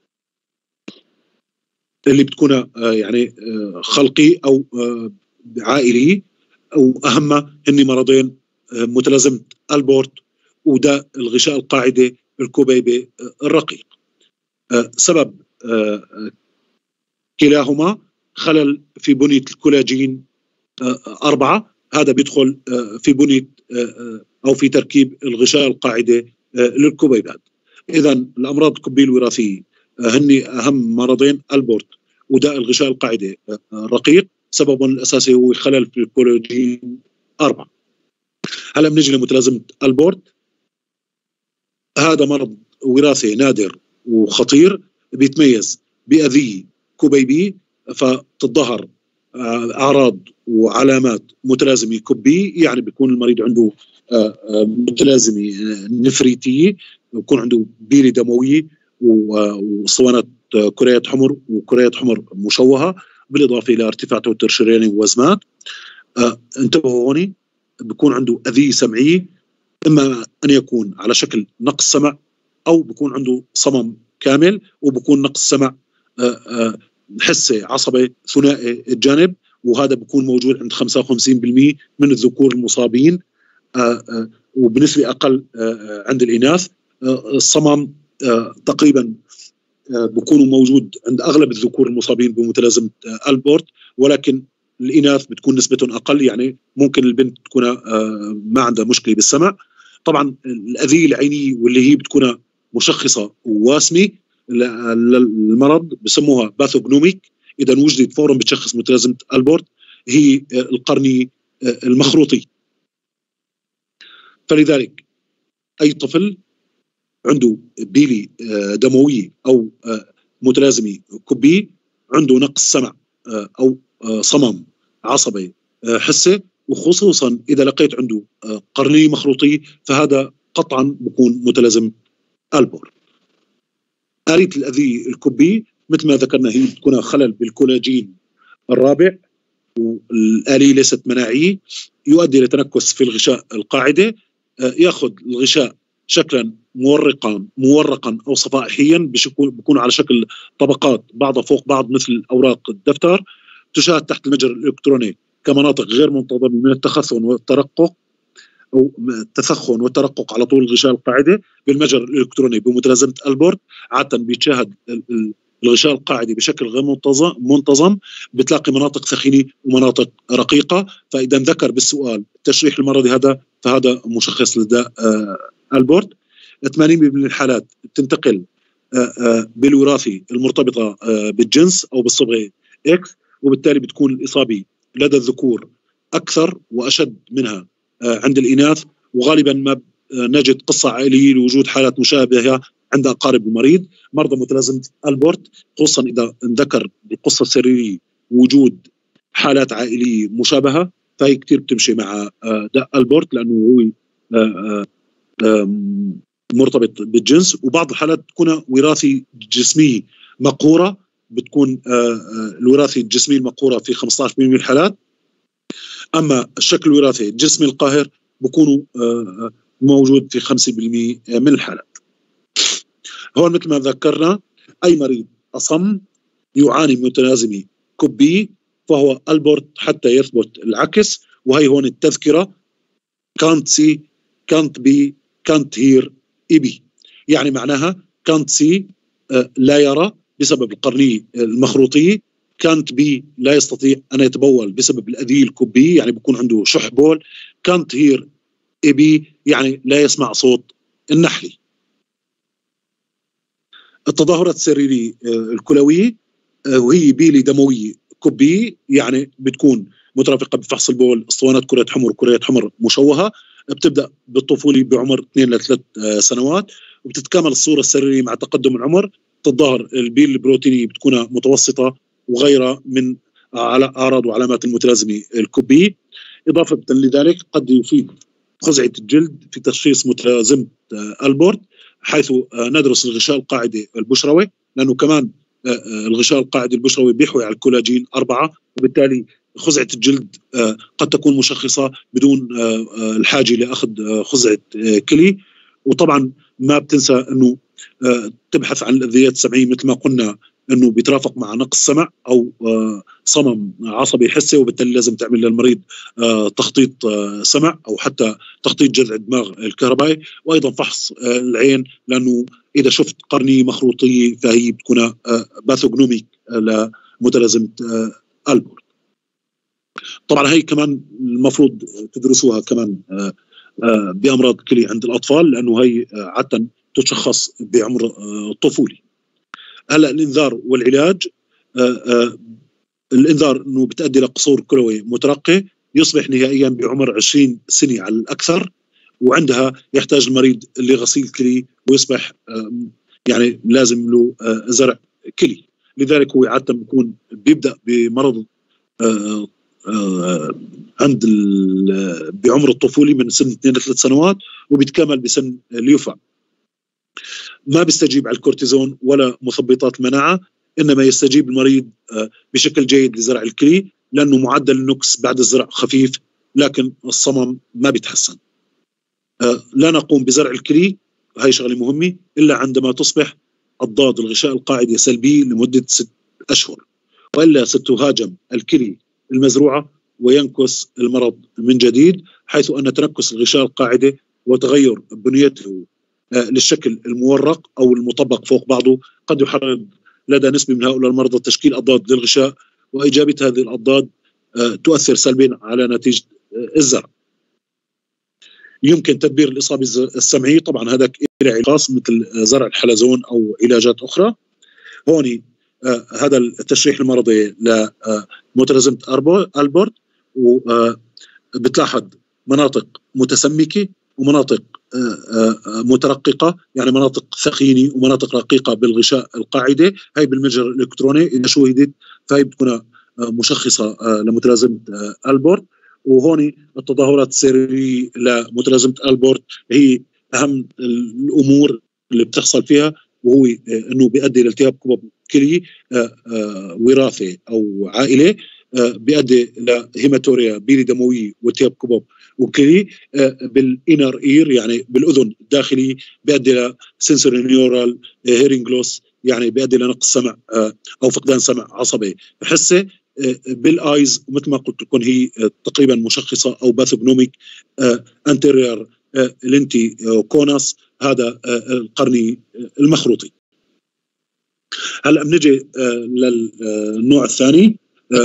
اللي بتكون يعني خلقي او عائلي، او اهمها هن مرضين متلازمه البورت وداء الغشاء القاعدي الكبيبي الرقيق. سبب كلاهما خلل في بنيه الكولاجين أربعة، هذا بيدخل في بنيه او في تركيب الغشاء القاعدي للكبيبات. اذا الامراض الكبيه الوراثيه هن اهم مرضين البورت وداء الغشاء القاعدي الرقيق، سببهم الاساسي هو خلل في الكولاجين أربعة. هلا بنجي لمتلازمه البورت. هذا مرض وراثي نادر وخطير، بيتميز بأذية كبيبي، فتظهر أعراض وعلامات متلازمة كبية، يعني بيكون المريض عنده متلازمة نفريتية، بيكون عنده بيلي دموية وصوانات كريات حمر وكريات حمر مشوهة، بالإضافة إلى ارتفاع توتر شرياني ووزمات. انتبهوا هوني، بيكون عنده أذية سمعية، إما أن يكون على شكل نقص سمع أو بيكون عنده صمم كامل، وبكون نقص سمع حسي عصبي ثنائي الجانب، وهذا بيكون موجود عند خمسة وخمسين بالمئة من الذكور المصابين، وبنسبة أقل عند الإناث. الصمم تقريبا بيكون موجود عند أغلب الذكور المصابين بمتلازمة البورت، ولكن الإناث بتكون نسبتهم أقل، يعني ممكن البنت تكون ما عندها مشكلة بالسمع. طبعا الأذية العينية واللي هي بتكون مشخصة وواسمة للمرض بسموها باثوغنوميك، إذا وجدت فورا بتشخص متلازمة البورت، هي القرنية المخروطية. فلذلك أي طفل عنده بيلي دموية أو متلازمة كبية، عنده نقص سمع أو صمم عصبي حسي، وخصوصا إذا لقيت عنده قرنية مخروطية، فهذا قطعا بكون متلازم البورت. آلية الأذية الكبية مثل ما ذكرنا هي بتكون خلل بالكولاجين الرابع، والآلية ليست مناعية، يؤدي إلى تنكس في الغشاء القاعدي، يأخذ الغشاء شكلا مورقا مورقا أو صفائحيا، بيكون على شكل طبقات بعضها فوق بعض مثل أوراق الدفتر، تشاهد تحت المجرى الإلكتروني كمناطق غير منتظمة من التخثن والترقق أو التثخن والترقق على طول الغشاء القاعدي بالمجرى الإلكتروني بمتلازمة البورت. عادة بيتشاهد الغشاء القاعدي بشكل غير منتظم منتظم بتلاقي مناطق ثخينة ومناطق رقيقة. فإذا ذكر بالسؤال التشريح المرضي هذا، فهذا مشخص لداء البورت. ثمانين بالمئة من الحالات تنتقل بالوراثي المرتبطة بالجنس أو بالصبغة إكس، وبالتالي بتكون الإصابة لدى الذكور أكثر وأشد منها عند الإناث، وغالبا ما نجد قصة عائلية لوجود حالات مشابهة عند أقارب المريض. مرضى متلازمة البورت خصوصا إذا ذكر بالقصة السريرية وجود حالات عائلية مشابهة، فهي كتير بتمشي مع داء البورت، لأنه هو مرتبط بالجنس. وبعض الحالات تكون وراثي جسمية مقهورة، بتكون الوراثي الجسمي المقهورة في خمسة عشر بالمئة من الحالات، أما الشكل الوراثي الجسمي القاهر بكونوا موجود في خمسة بالمئة من الحالات. هون مثل ما ذكرنا أي مريض أصم يعاني من متلازمة كبية فهو البورت حتى يثبت العكس. وهي هون التذكرة can't see, can't be, can't hear إبي، يعني معناها can't see لا يرى بسبب القرنية المخروطية، can't be لا يستطيع أن يتبول بسبب الأذية الكبية، يعني بيكون عنده شح بول. can't hear إبي يعني لا يسمع صوت النحلي. التظاهرات السريريه الكلويه وهي بيلي دمويه كبيه، يعني بتكون مترافقه بفحص البول، اسطوانات كريات حمر وكريات حمر مشوهه، بتبدا بالطفوله بعمر اثنين لثلاث سنوات، وبتتكامل الصوره السريريه مع تقدم العمر. تظهر البيل البروتينيه بتكون متوسطه وغيرها من على اعراض وعلامات المتلازمه الكبيه. اضافه لذلك قد يفيد خزعه الجلد في تشخيص متلازمه البورت، حيث ندرس الغشاء القاعدي البشروي، لانه كمان الغشاء القاعدي البشروي بيحوي على الكولاجين أربعة، وبالتالي خزعة الجلد قد تكون مشخصة بدون الحاجة لأخذ خزعة كلي. وطبعا ما بتنسى أنه تبحث عن الأذيات السمعية مثل ما قلنا، أنه بيترافق مع نقص سمع أو صمم عصبي حسي، وبالتالي لازم تعمل للمريض تخطيط سمع أو حتى تخطيط جذع الدماغ الكهربائي، وأيضا فحص العين، لأنه إذا شفت قرنية مخروطية فهي بتكون باثوغنوميك لمتلازمة البورت. طبعا هي كمان المفروض تدرسوها كمان بأمراض كلي عند الأطفال، لأنه هي عادة تشخص بعمر الطفولي. هلا الإنذار والعلاج، الإنذار أنه بتؤدي لقصور كلوي مترقي يصبح نهائيا بعمر عشرين سنة على الأكثر، وعندها يحتاج المريض لغسيل كلي ويصبح يعني لازم له زرع كلي. لذلك هو عادة بيكون بيبدأ بمرض عند بعمر الطفولي من سن اثنين لثلاث سنوات، وبيتكمل بسن اليوفا. ما بيستجيب على الكورتيزون ولا مثبطات المناعة، إنما يستجيب المريض بشكل جيد لزرع الكلي، لأنه معدل النقص بعد الزرع خفيف، لكن الصمم ما بيتحسن. لا نقوم بزرع الكلي، هاي شغلة مهمة، إلا عندما تصبح أضداد الغشاء القاعدي سلبي لمدة ست أشهر، وإلا ستهاجم الكلي المزروعة وينكس المرض من جديد، حيث أن تنكس الغشاء القاعدي وتغير بنيته للشكل المورق أو المطبق فوق بعضه قد يحرض لدى نسبة من هؤلاء المرضى تشكيل أضداد للغشاء، وإجابة هذه الأضداد تؤثر سلبيا على نتيجة الزرع. يمكن تدبير الإصابة السمعية، طبعا هذا علاج خاص مثل زرع الحلزون أو علاجات أخرى. هون آه هذا التشريح المرضي لمتلازمة البورت، وبتلاحظ مناطق متسمكة ومناطق آه آه مترققة، يعني مناطق ثخينة ومناطق رقيقة بالغشاء القاعدي. هاي بالمتجر الإلكتروني إذا شوهدت فهي بتكون آه مشخصة آه لمتلازمة آه البورت. وهون التظاهرات السريرية لمتلازمة البورت هي أهم الأمور اللي بتحصل فيها، وهو أنه بيؤدي لالتهاب كبب كلي وراثي أو عائلي، بيؤدي لهيماتوريا بيلي دموية والتهاب كبب وكلي بالإنر إير، يعني بالأذن الداخلي، بيؤدي لسنسوري نيورال هيرينج لوس، يعني بيؤدي لنقص سمع أو فقدان سمع عصبي حسي بالايز. ومثل ما قلت لكم هي تقريبا مشخصه او باثوغنوميك انتيريور لينتي كوناس، هذا القرني المخروطي. هلا بنجي للنوع الثاني.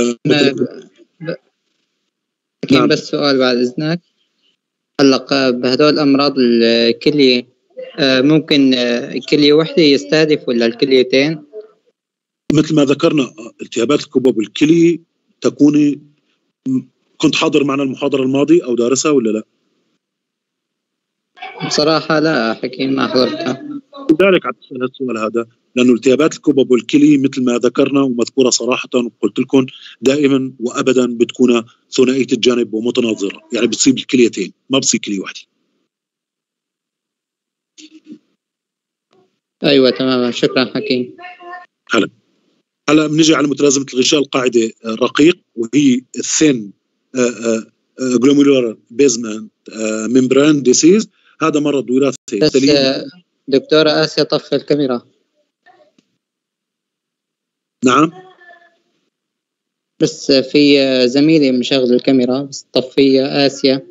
نعم. بس سؤال بعد اذنك، هلا بهدول امراض الكليه ممكن كليه وحده يستهدف ولا الكليتين؟ مثل ما ذكرنا التهابات الكبب الكلي تكون، كنت حاضر معنا المحاضرة الماضية أو دارسها ولا لا؟ بصراحة لا حكيم، ما حضرتها. لذلك عم تسأل السؤال هذا، لأنه التهابات الكبب والكلي مثل ما ذكرنا ومذكورة صراحة وقلت لكم دائما وأبدا بتكون ثنائية الجانب ومتناظرة، يعني بتصيب الكليتين ما بتصيب كلية واحدة. أيوة تماما، شكرا حكيم. هلا هلا بنجي على متلازمة الغشاء القاعدي الرقيق، وهي الثين جلوميرولار بيزمنت ممبران ديسيز. هذا مرض وراثي. بس دكتورة آسيا طفي الكاميرا. نعم، بس في زميلي مشغل الكاميرا، بس طفي آسيا.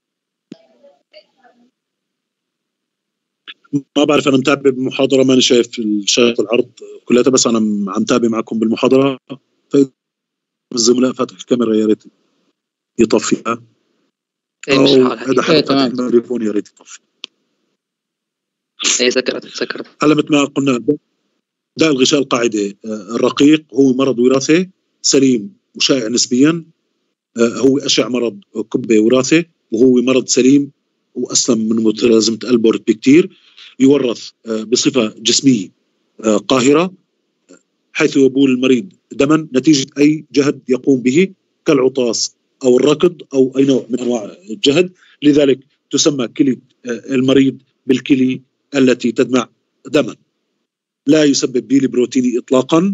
ما بعرف، أنا متابع بالمحاضرة، ماني شايف شاشة العرض كلها، بس أنا عم تابع معكم بالمحاضرة. فالزملاء فاتح الكاميرا يا ريت يطفيها، أو إذا حدا فاتح التليفون يا ريت يطفي. اي سكرت سكرت. هلا مثل ما قلنا داء الغشاء القاعدي الرقيق هو مرض وراثي سليم وشائع نسبيا، هو أشع مرض كبة وراثي، وهو مرض سليم وأسلم من متلازمة ألبورت بكتير، يورث بصفة جسمية قاهرة حيث يبول المريض دما نتيجة أي جهد يقوم به كالعطاس أو الركض أو أي نوع من أنواع الجهد. لذلك تسمى كلي المريض بالكلي التي تدمع دما. لا يسبب بيلي بروتيني إطلاقا،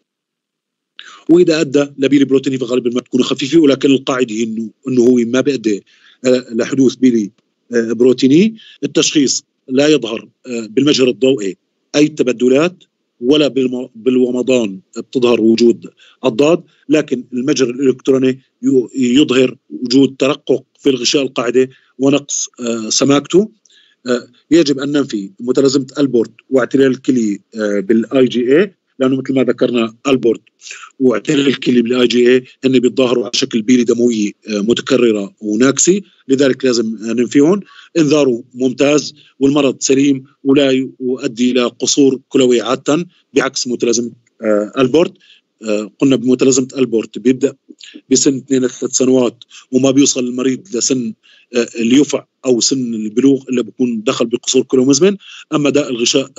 وإذا أدى لبيلي بروتيني فغالبا ما تكون خفيفة، ولكن القاعدة هي إنه إنه هو ما بيؤدي لحدوث بيلي بروتيني. التشخيص لا يظهر بالمجهر الضوئي أي تبدلات، ولا بالومضان بتظهر وجود الضاد، لكن المجهر الإلكتروني يظهر وجود ترقق في الغشاء القاعدي ونقص سماكته. يجب أن ننفي متلازمة ألبورت واعتلال الكلي بالاي جي اي، لأنه مثل ما ذكرنا ألبورت واعتلال الكلي بالاي جي اي هن بيتظاهروا على شكل بيلي دموية متكررة وناكسي، لذلك لازم ننفيهم. انذاره ممتاز والمرض سليم ولا يؤدي إلى قصور كلوي عادة، بعكس متلازمة ألبورت. قلنا بمتلازمة ألبورت بيبدأ بسن اثنين ثلاث سنوات وما بيوصل المريض لسن اليفع أو سن البلوغ إلا بيكون دخل بقصور كلوي مزمن. أما داء الغشاء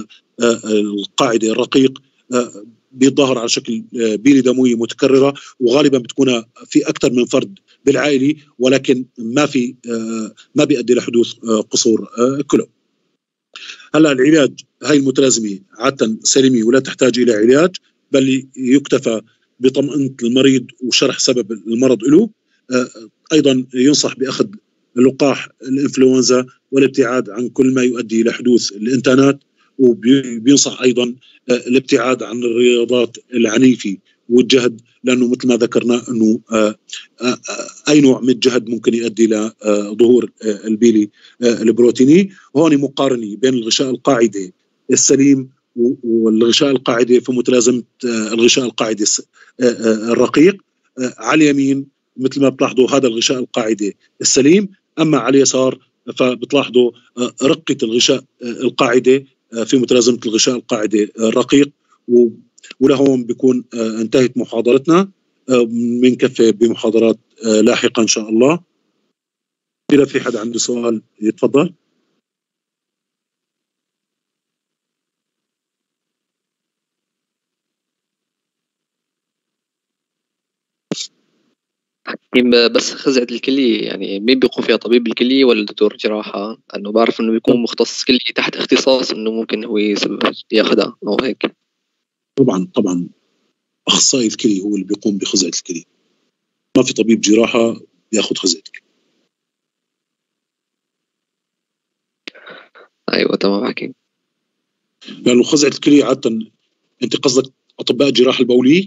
القاعدي الرقيق بيظهر على شكل بيلي دموية متكررة، وغالبا بتكون في أكثر من فرد بالعائلة، ولكن ما في ما بيؤدي لحدوث قصور كلوي. هلا العلاج، هاي المتلازمة عادة سليمة ولا تحتاج إلى علاج، بل يكتفى بطمأنة المريض وشرح سبب المرض له. أيضا ينصح بأخذ لقاح الإنفلونزا والابتعاد عن كل ما يؤدي إلى حدوث الإنتانات، وبينصح أيضا الابتعاد عن الرياضات العنيفة والجهد، لأنه مثل ما ذكرنا أنه أي نوع من الجهد ممكن يؤدي إلى ظهور البيلي البروتيني. وهون مقارنة بين الغشاء القاعدي السليم والغشاء القاعدي في متلازمة الغشاء القاعدي الرقيق. على اليمين مثل ما بتلاحظوا هذا الغشاء القاعدي السليم، أما على اليسار فبتلاحظوا رقة الغشاء القاعدي في متلازمة الغشاء القاعدي الرقيق. ولهون بيكون انتهت محاضرتنا، بنكفي بمحاضرات لاحقة إن شاء الله. إذا في حد عنده سؤال يتفضل. بس خزعة الكلي يعني مين بيقوم فيها، طبيب الكلي ولا دكتور جراحة؟ أنه بعرف إنه بيكون مختص كلي تحت اختصاص إنه ممكن هو ياخدها أو هيك. طبعا طبعا أخصائي الكلي هو اللي بيقوم بخزعة الكلي، ما في طبيب جراحة بياخد خزعة الكلي. أيوة تمام حكيم. لأنه خزعة الكلي عادة أنت قصدك أطباء الجراحة البولية؟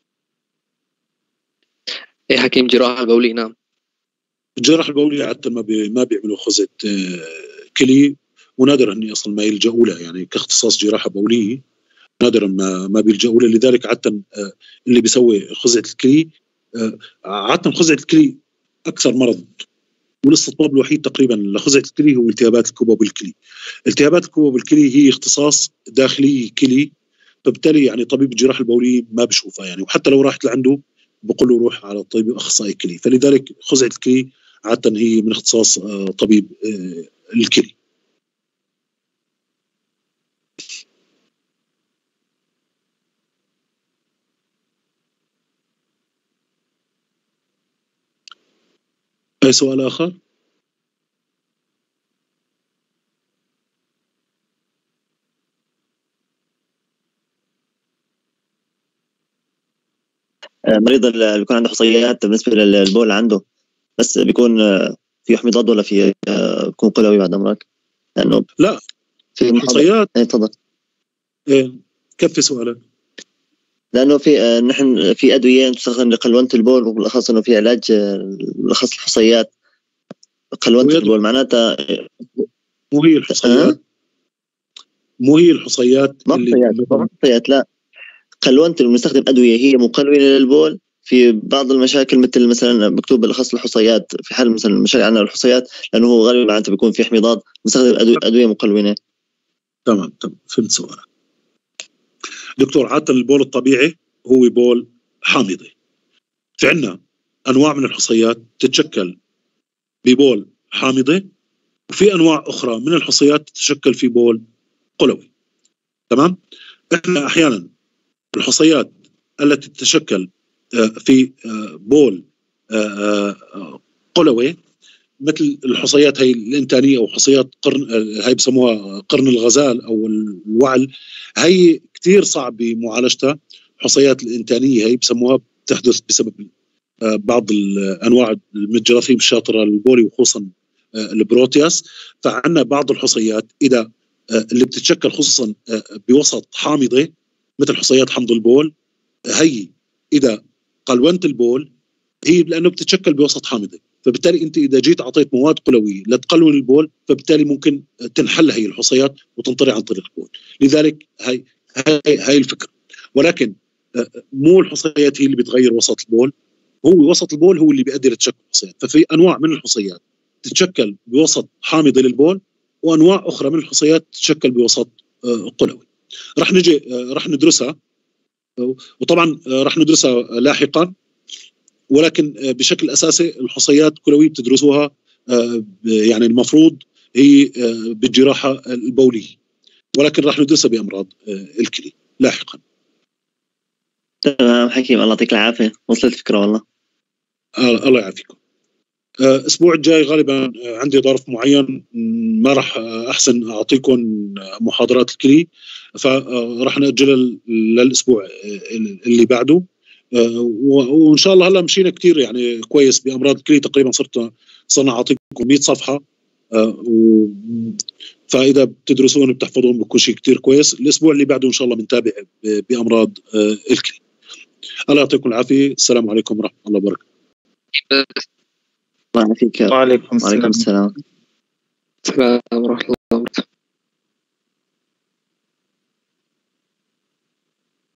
إيه حكيم، جراحة البولية نعم. الجراحة البولية عادة ما بي ما بيعملوا خزعة كلي، ونادرا أني أصلا ما يلجأوا لها، يعني كاختصاص جراحة بولية نادرا ما ما بيلجأوا لها. لذلك عادة اللي بيسوي خزعة الكلي، عادة خزعة الكلي أكثر مرض والاستطباب الوحيد تقريبا لخزعة الكلي هو التهابات الكبب الكلي. التهابات الكبب الكلي هي اختصاص داخلي كلي، فبالتالي يعني طبيب الجراحة البولية ما بشوفها يعني، وحتى لو راحت لعنده بقول له روح على طبيب أخصائي كلي. فلذلك خزعة الكلي عادة هي من اختصاص طبيب الكلي. أي سؤال آخر؟ مريض اللي بيكون عنده حصيات بالنسبة للبول عنده، بس بيكون في حمض ولا في بيكون قلوي بعد أمرك؟ لأنه لا في حصيات. إيه تفضل. إيه كيف سؤالك؟ لأنه في نحن في أدوية تستخدم لقلوانة البول، وبالأخص إنه في علاج بالأخص الحصيات. قلوانة البول معناتها مو هي الحصيات؟ أه؟ مو هي الحصيات اللي حصيات لا، قلوانة المستخدم أدوية هي مقلونة للبول في بعض المشاكل، مثل مثلا مكتوب بالأخص الحصيات في حال مثلا مشاكل عن الحصيات، لأنه هو غالبا معناته بيكون في حمضات، مستخدم أدوية, أدوية مقلونة. تمام تمام فهمت سؤالك. دكتور عادة البول الطبيعي هو بول حامضي. في عندنا أنواع من الحصيات تتشكل ببول حامضي، وفي أنواع أخرى من الحصيات تتشكل في بول قلوي. تمام؟ إحنا أحيانا الحصيات التي تتشكل في بول قلوي مثل الحصيات هي الإنتانية أو حصيات قرن، هي بسموها قرن الغزال أو الوعل، هي كتير صعب بمعالجتها. حصيات الإنتانية هي بسموها تحدث بسبب بعض الأنواع من الجراثيم الشاطرة البولي وخصوصا البروتياس. فعندنا بعض الحصيات إذا اللي بتتشكل خصوصا بوسط حامضي مثل حصيات حمض البول، هي إذا قلونت البول هي لأنه بتتشكل بوسط حامضي، فبالتالي أنت إذا جيت أعطيت مواد قلوية لتقلون البول فبالتالي ممكن تنحل هي الحصيات وتنطري عن طريق البول. لذلك هاي هاي هاي الفكرة. ولكن مو الحصيات هي اللي بتغير وسط البول، هو وسط البول هو اللي بيؤدي لتشكل الحصيات. ففي أنواع من الحصيات تتشكل بوسط حامضي للبول، وأنواع أخرى من الحصيات تتشكل بوسط قلوي. رح نجي رح ندرسها، وطبعا رح ندرسها لاحقا، ولكن بشكل أساسي الحصيات الكلوية بتدرسوها يعني المفروض هي بالجراحة البولية، ولكن راح ندرسها بأمراض الكلى لاحقا. تمام حكيم، الله يعطيك العافية، وصلت الفكرة والله. آه الله يعافيكم. الأسبوع الجاي غالبا عندي ظرف معين، ما راح أحسن أعطيكم محاضرات الكلى، فراح نأجل للأسبوع اللي بعده. وإن شاء الله هلا مشينا كتير يعني كويس بأمراض الكلى، تقريبا صرت صرنا أعطيكم مئة صفحة، فإذا بتدرسون بتحفظون بكل شيء كتير كويس. الأسبوع اللي بعده إن شاء الله بنتابع بأمراض الكلى. الله يعطيكم العافية. السلام عليكم ورحمة الله وبركاته. الله يعافيك. وعليكم السلام. السلام ورحمة الله وبركاته.